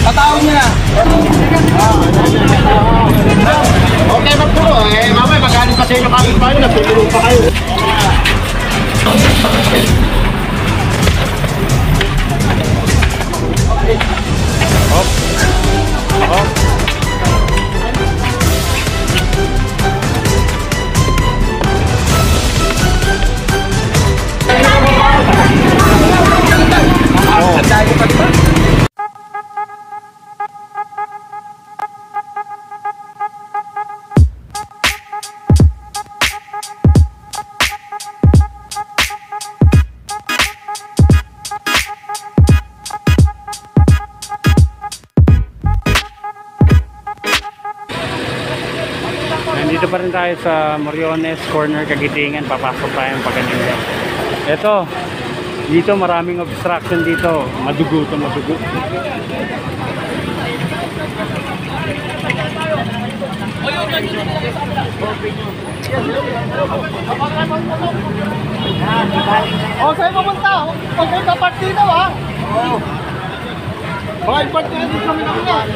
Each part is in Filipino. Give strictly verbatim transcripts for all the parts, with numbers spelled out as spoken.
Patawag niyo na. Okay, magpulo. Eh, mamaya magaling pa sa inyo kapit pa yun. Nagtuturo pa kayo. Hop. Hop. Nandito pa rin tayo sa Moriones Corner, Kagitingan. Papasok tayo pag ganyan. Ito, dito maraming obstruction dito. Madugo to, madugo. O, sa'yo pumunta? Pupunta partida ba? Oo. Bakit partida dito kami namin yan?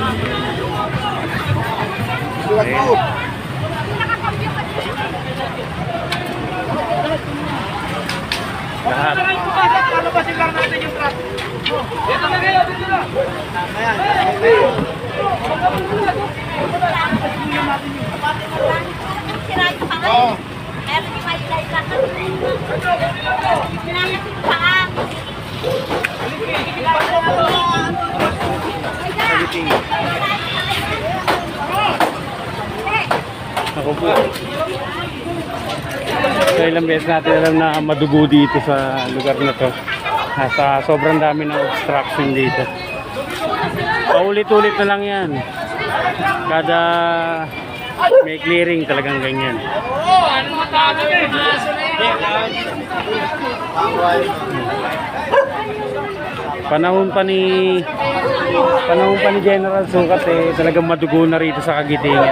Lahat. Palabasin lang natin yung truck. Dito na kayo, dito na. Oo. Meron yung may light lang. Sinangat yung paa. Ako po. So ilang beses natin alam na madugo dito sa lugar na to. Nasa sobrang dami ng obstruction dito. Paulit-ulit na lang yan. Kada may clearing talagang ganyan. Panahon pa ni Panahon pa ni General Sukat eh, talagang madugo na rito sa Kagitingan.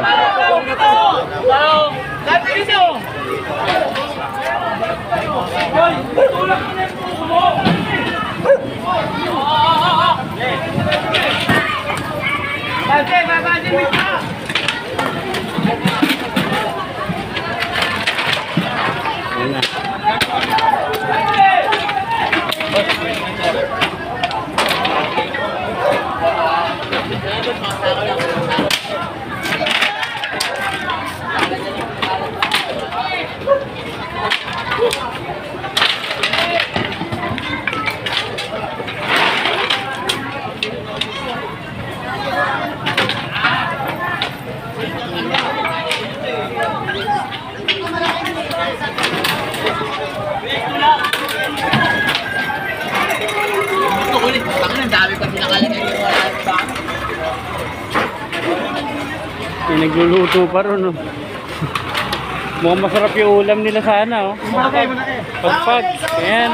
Nagluluto pa ron, oh. Mukhang masarap yung ulam nila sana, oh. Pagpag. Ayan.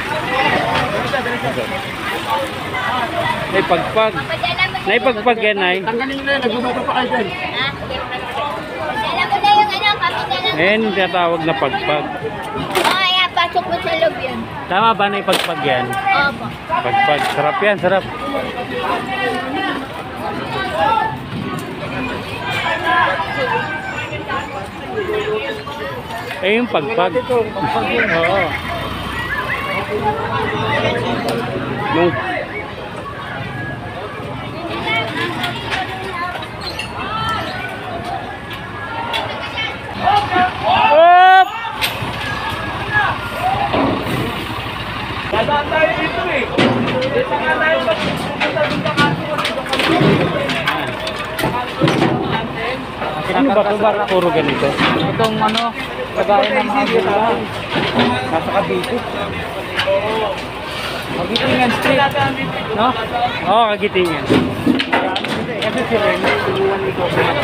Ay, pagpag. Nay, pagpag yan, ay. Tanggalin nyo na, nagbubato pa kayo dyan. Alam mo na yung ano, kami na Ayan yung tinatawag na pagpag. Oo, kaya pasok mo sa loob yun. Tama ba na yung pagpag yan? Opo. Pagpag. Sarap yan, sarap. Eh, yung pagpag. Oo. Nung Op! Dadaan tayo dito eh. Dito nga tayo magpupunta dun sa kanto. Ano ba ito? Bakit puro ganito? Itong ano, kagaya ng mga gula. Nasa Cavite. Kagitingan Street. No? Oo, oh, Kagitingan. Kasi si Rene, tulungan nito.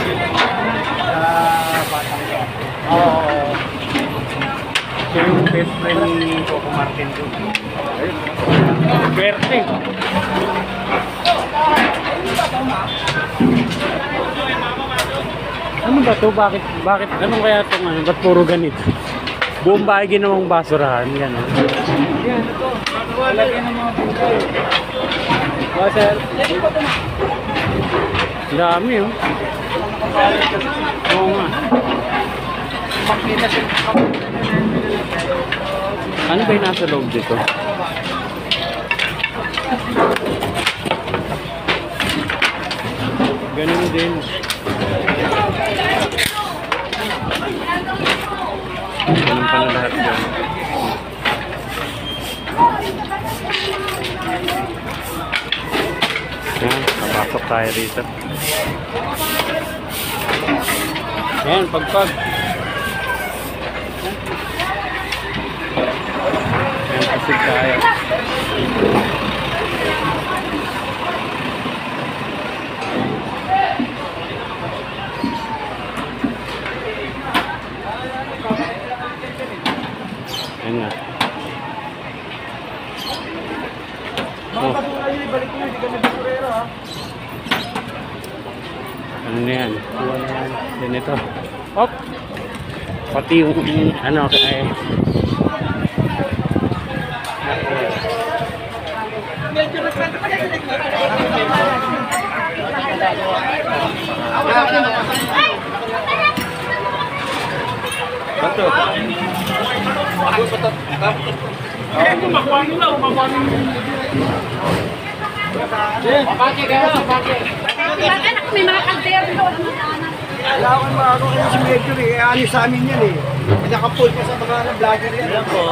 Ah, batang ko. Oo. Siya yung best friend ni Coco Martin ko. Swerte. Ano ba to? Bakit? Bakit? Anong kaya ito nga? Ba't puro ganito? Buong bahay ginawang basurahan. Yan. Yan, ito. Lagyan ng mga buhay. Ba, sir? Dami oh. Oo nga. Ano ba yung nasa loob dito? Ganun din. Ganun pala lahat yan. Yan, napasok tayo dito. Yan, pagpag. Yan, pasig tayo. Yan nga. Oh. Ano na yan? Yan ito. Hop! Pati yung ano ay Bato. Ako magwani na, magwani. Papaki kayo, papaki. Anak, may mga kalder dito. Kailangan mo ako kayo si Medyo eh. Alis sa amin yan eh. Pinaka-full pa sa mga vlogger yan. Yan po.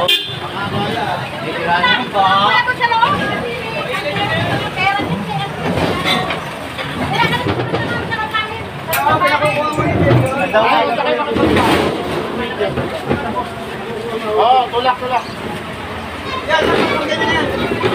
Wala ko sa loob. Pera din siya. Wala ka na sa kapanin. Ah, pinakukuha mo yun. Oo, tulak, tulak. Yan, tulak ganyan yan.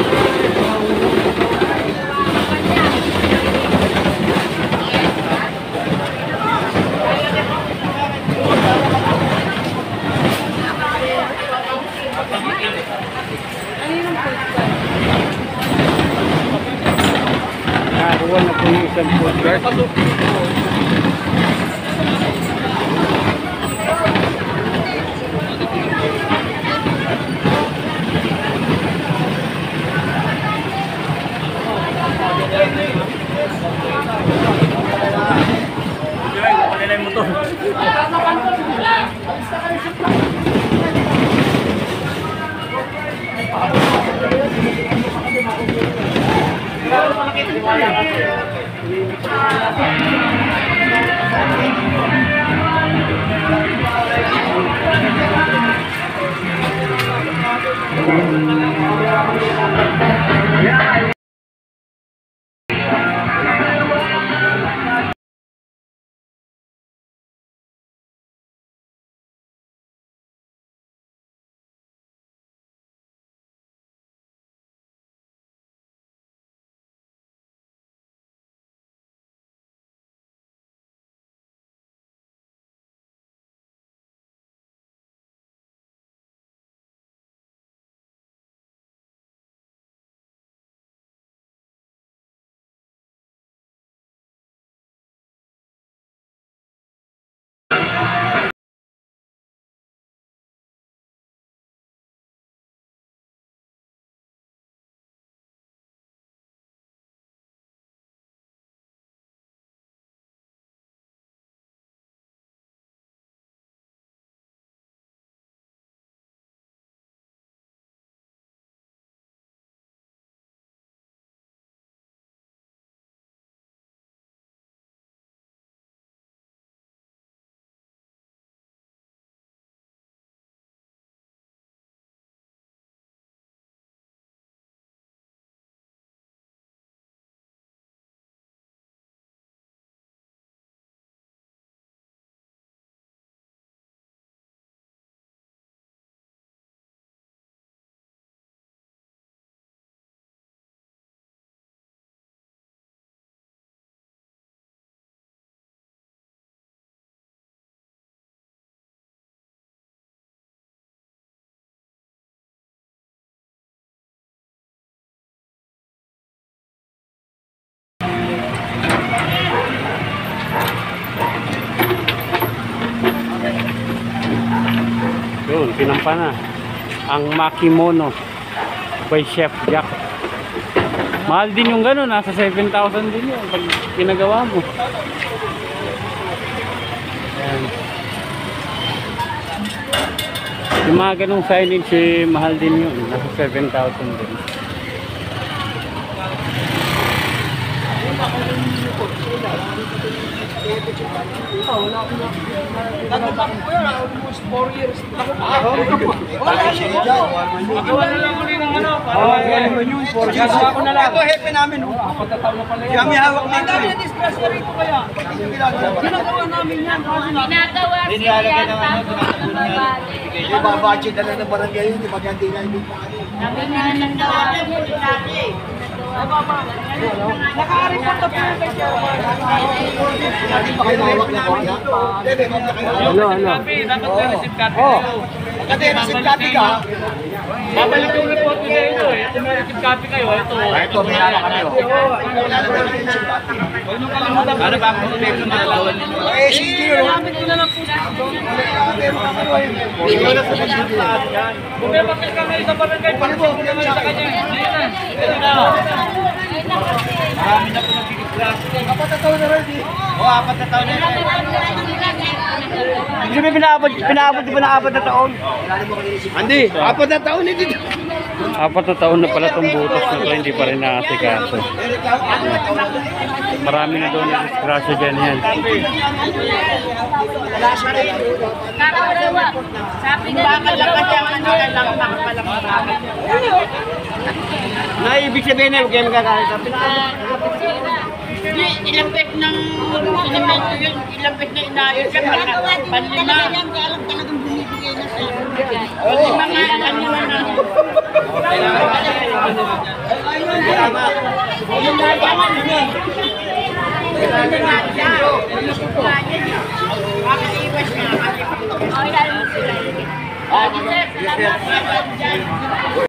nakakuha na po yung isang food cart. Yun, pinampa na ang Makimono by Chef Jack. Mahal din yung gano'n, nasa seven thousand din yun pag pinagawa mo. Ayan. Yung mga ganong signage, eh, mahal din yun, nasa seven thousand din. Almost four years. Ako na lang. Ito, hepe namin. Kami hawak nito. Ginagawa namin yan. Ginagawa siya yan. Tapos nababalik. Ibabudget na lang ng barangay yun. Di ba ganti na yung Sabi nga ng gawa niya, dati. Naka-report na po yung kay Chairman. hawak na ko. Ano, ano? Oh. Kasi receipt copy ka. Babalik yung report nila ito eh. Kung may receipt copy kayo, ito. Ito, may hawak kami. Ano ba kung may kumalawan nito? Eh, sige. Gamit ko na lang po. Kung may papel ka ngayon sa barangay, palibog ka ngayon sa kanya. Hindi na. Ito na. Ay, nakasi. Marami na po nagkikislas. Apat na taon na rin. O, apat na taon na yun. Hindi sabi pinaabot, pinaabot di ba na apat na taon? Hindi, apat na taon hindi. Apat na taon na pala itong butas na ito, hindi pa rin naasikaso. Marami na doon na disgrasya dyan yan. Kakalawa. Sabi nga ni Kakalawa. Na ibig sabihin na, huwag kayo magkakalit. Hindi, ilang beses ng sinimento yun, ilang beses na inayos yan, panlima. Panlima nga yan, panlima na. Makakaiwas nga. Oh, yan. Salamat.